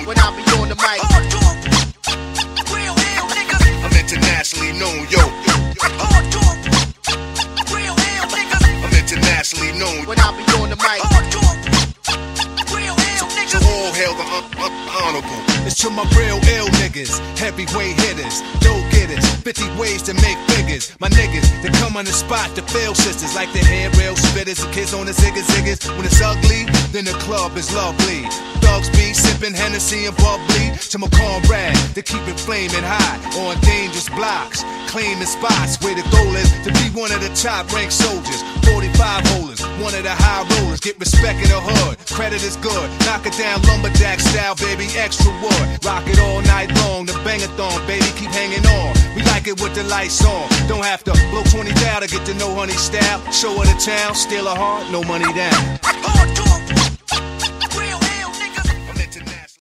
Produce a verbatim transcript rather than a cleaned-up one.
when I be on the mic. Hard talk, real ill niggas. I'm internationally known, yo. Hard talk, real ill niggas. I'm internationally known when I be on the mic. Hard talk, real ill to niggas. all hail the un un honorable. It's to my real ill niggas, heavyweight hitters, dope getters, fifty ways to make figures. My niggas that come on the spot to fail sisters like the head rail spitters and kids on the ziggas ziggas. When it's ugly, then the club is lovely. Thugs be sipping Hennessy and bubbly. To my comrade to keep it flaming hot on dangerous blocks, claiming spots where the goal is to be one of the top ranked soldiers. forty-five holders, one of the high rollers. Get respect in the hood, credit is good. Knock it down lumberjack style, baby, extra wood. Rock it all night long, the bang-a-thon, baby, keep hanging on. We like it with the lights on. Don't have to blow twenty down to get to know honey style. Show her the town, steal her heart, no money down. Hard talk.